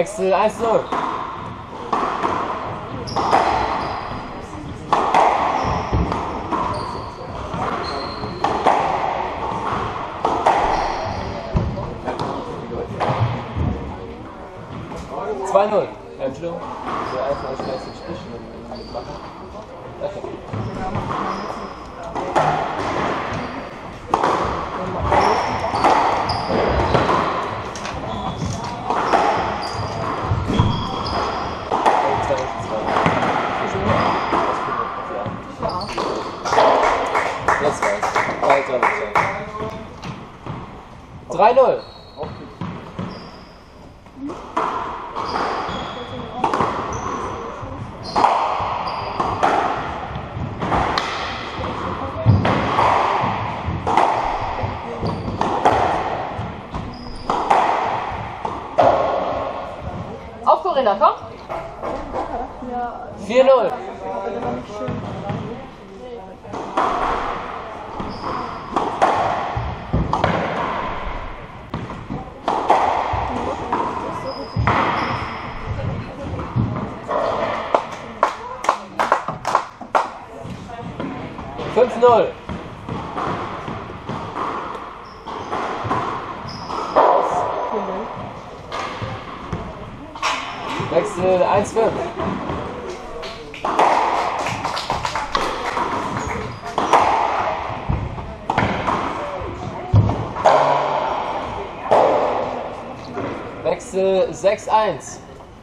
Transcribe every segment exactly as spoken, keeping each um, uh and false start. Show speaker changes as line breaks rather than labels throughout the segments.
Wechsel eins null. zwei null. Ja, Entschuldigung. So einfach als gleich den Strich mitmachen. Okay. Jetzt weiß ich. Weiter. drei null.
Auf Corinna, komm!
vier null. fünf null. Wechsel eins fünf. Wechsel sechs eins.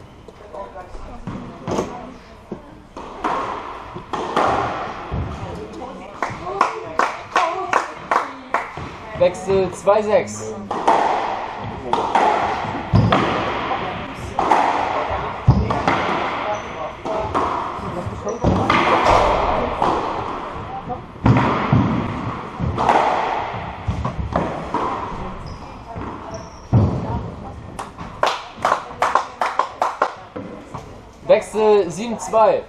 Wechsel zwei sechs. Wechsel sieben zwei.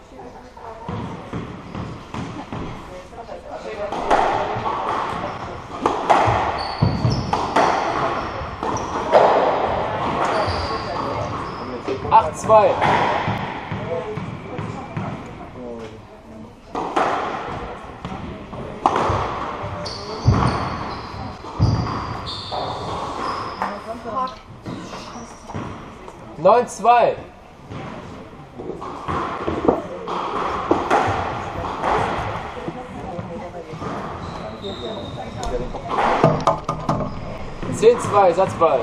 acht zwei. neun zwei. zehn zwei, Satzball.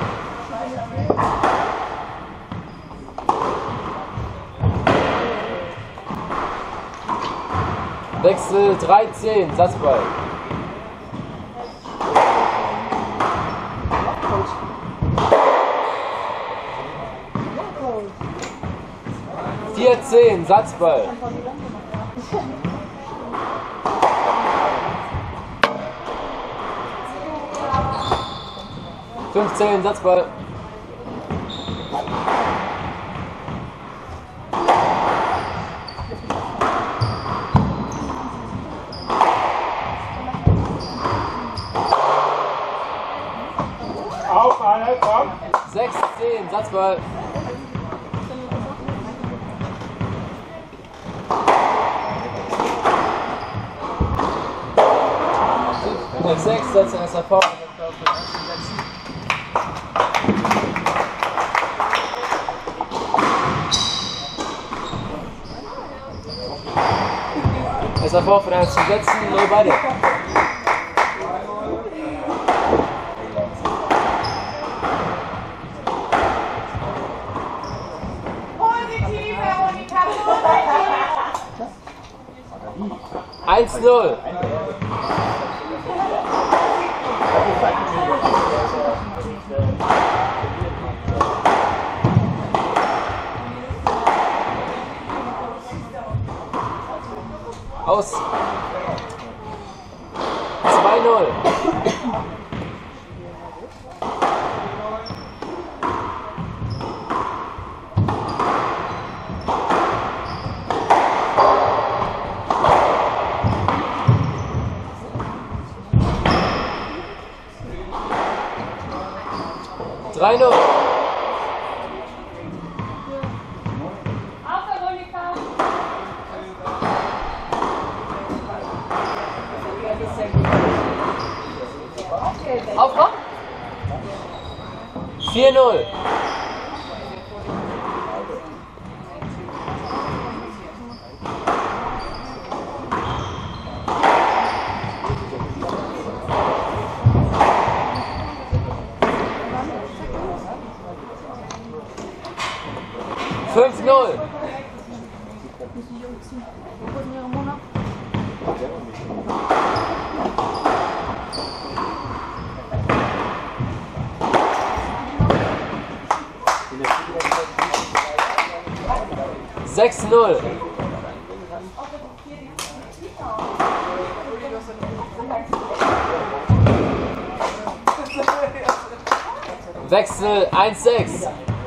Wechsel dreizehn, Satzball. vierzehn, Satzball. fünfzehn, Satzball.
Auf, alle, komm!
sechzehn, Satzball. sechs, Satz in S A V. S A V für eins zu setzen, null beide. eins null. Aus. zwei null. drei null.
Aufkommen.
vier null. fünf null. sechs null. Wechsel eins sechs.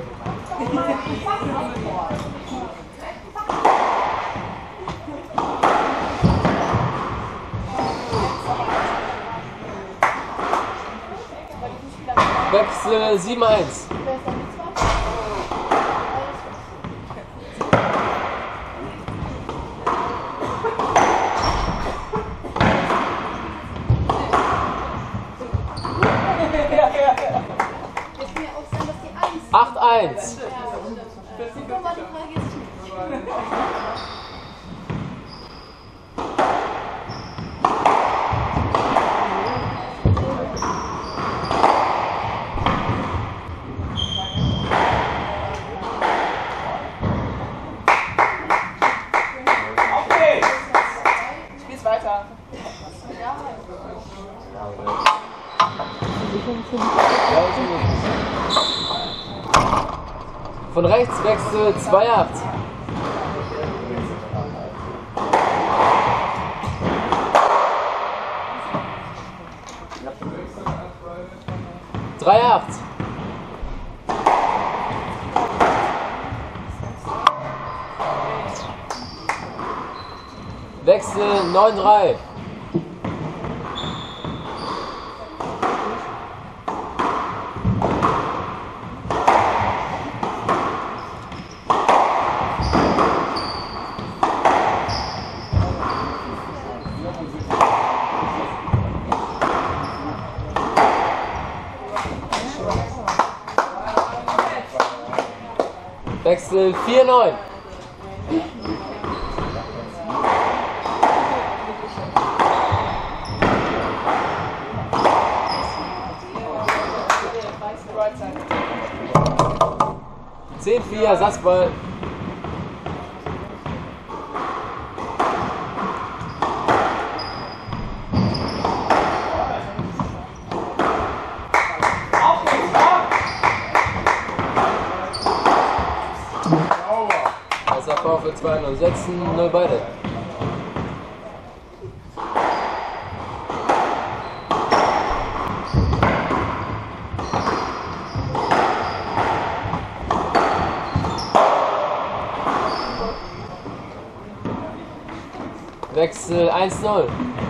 Wechsel sieben eins. acht eins.
Spiel's weiter.
Von rechts Wechsel zwei acht. drei acht. Wechsel neun drei. Wechsel vier neun. zehn vier Ersatzball. S A V für zwei null setzen, null beide. Wechsel eins null.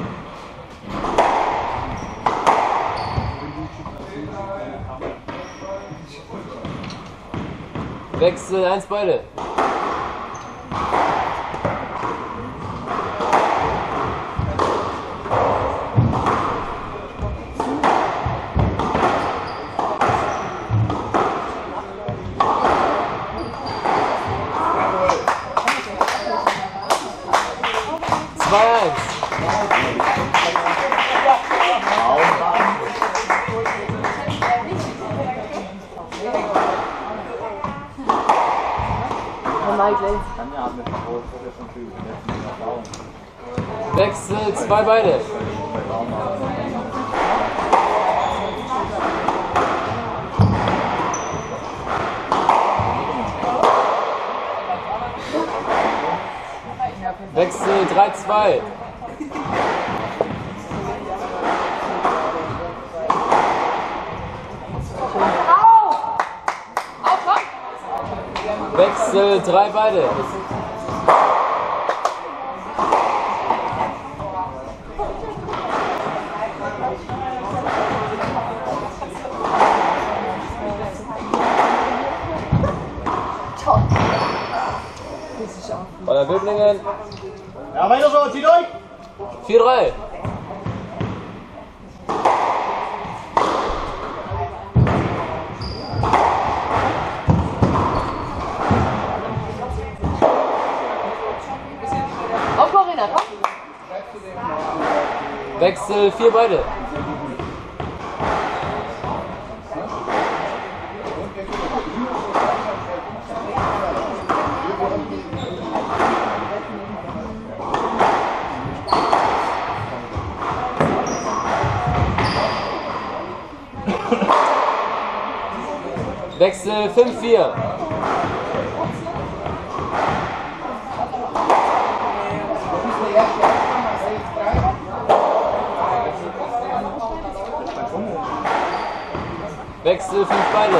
Wechsel eins beide. zwei eins. Wechsel zwei beide. Wechsel drei zwei. Wechsel drei beide. Bei der Böblingen.
Ja, weiter so, zieht euch!
vier drei. Wechsel vier beide. Wechsel fünf vier. Wechsel fünf beide.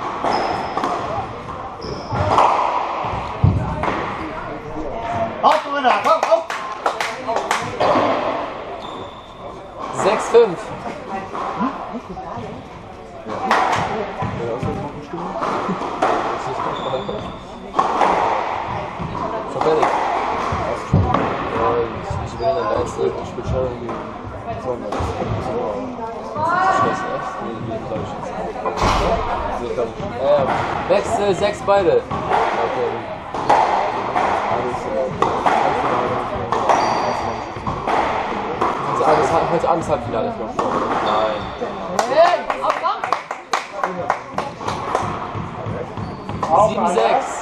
Auf, Männer, auf, auf!
sechs fünf. Schon fertig. Ja, ich, ich will dann da jetzt ich spiele schon irgendwie. Scheiße, echt? Nee, nee, glaube ich jetzt. Nee, glaub ich. Ja, ja. Wechsel sechs beide. Okay. Heute Abend Halbfinale. Nein. sieben sechs.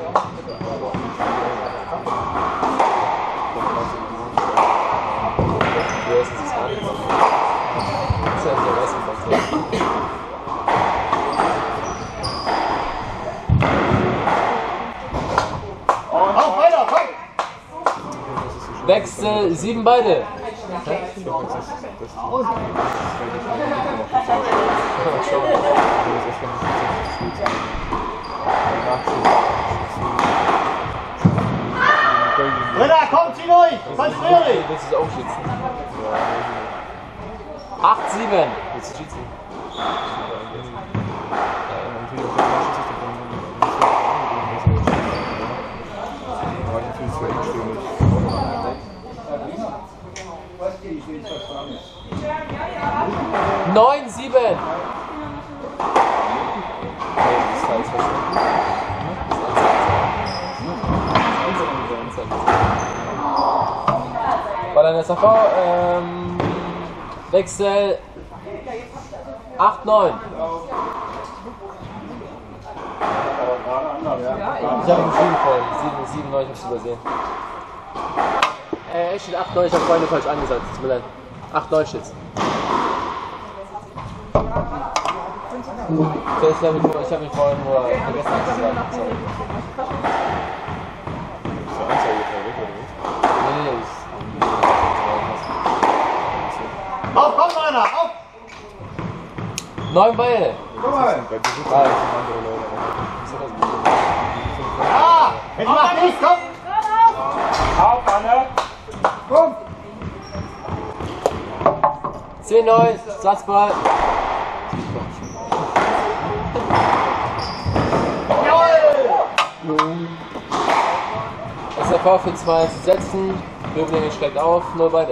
Auf, weiter, komm!
Wechsel sieben beide.
Männer, komm, zieh durch! Konzentrier dich!
Willst du es auch schützen? acht sieben. Willst du schützen? neun sieben. Bei deiner S A V ähm, Wechsel acht neun. Ich habe ihn sieben voll. sieben sieben neun, ich hab's übersehen. Äh, es steht acht neun, ich habe vorhin falsch angesagt. Tut mir leid. acht neun steht's. Okay, ich habe ihn, ich hab ihn vorhin nur vergessen anzusagen. Sorry. Nee, nee, ich.
Auf, komm, Männer, auf!
neun Beine.
Komm mal! Ja! Jetzt mach nichts, komm! Auf, Anne! Komm!
zehn neun, Satzball. S R V für zwei zu setzen. Böblingen steigt auf, null beide.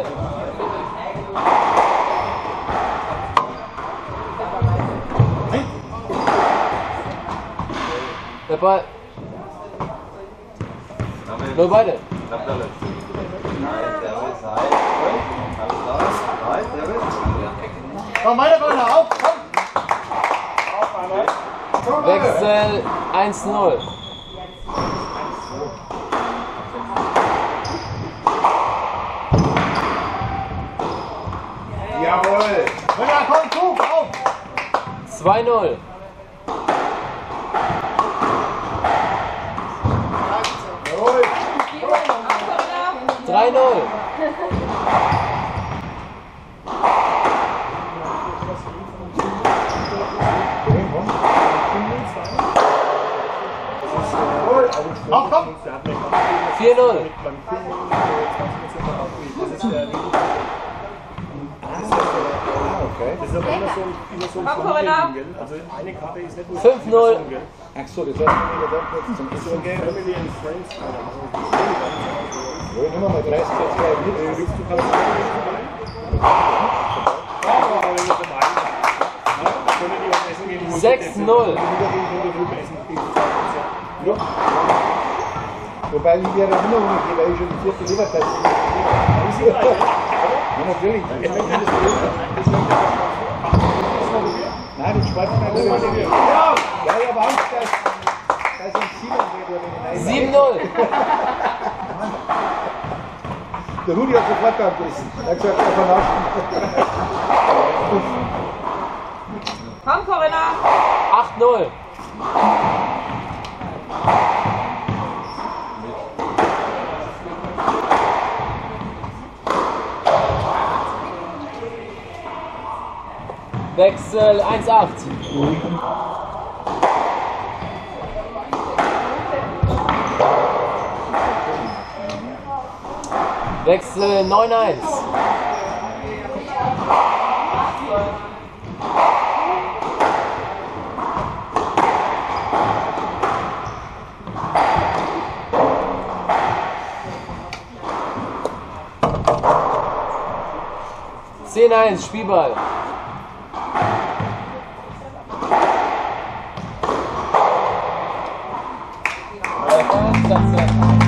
Der Ball. Null beide.
Komm, meine Freunde, auf, komm!
Wechsel eins null.
Jawohl! Männer, komm, Zug, auf!
zwei null.
Jawohl!
drei null.
Auf, komm!
vier null.
Das ist aber immer so ein, immer so ein Familien, gell? Also eine Karte ist nicht nur
fünf null.
Ach so, das heißt, wenn wir da kurz zum Essen gehen. Family and Friends. Ja, nimm mal dreißig, zwei mit. Du kannst
sechs null.
Wobei ich die Erinnerung, weil ich schon die vierte Leberzeit Ja, natürlich. Nein, das Schwarz kann ich nicht. Ja, ja, ich habe Angst, dass, dass ich sieben wird.
sieben null.
Der Rudi hat sofort angebissen. Er hat gesagt, er verarscht.
Komm, Corinna.
acht null. Wechsel eins acht. Wechsel neun eins. zehn eins, Spielball. Ja,